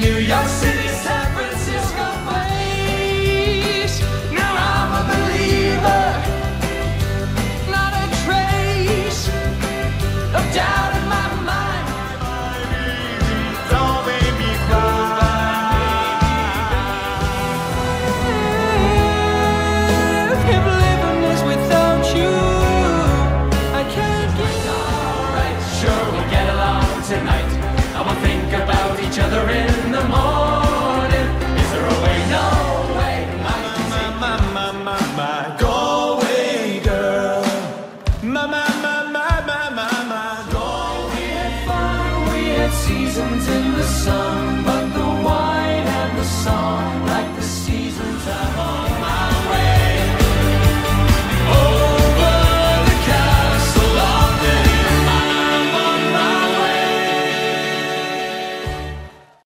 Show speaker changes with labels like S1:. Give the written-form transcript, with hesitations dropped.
S1: New York City, San Francisco place. Now I'm a believer, not a trace of doubt in my mind. Don't make me cry. If living is without you, I can't get alright. Sure, we'll get along tonight. I will think about each other in the morning. Is there a way? No way. My Galway girl. My Galway. We had fun, we had seasons in the sun.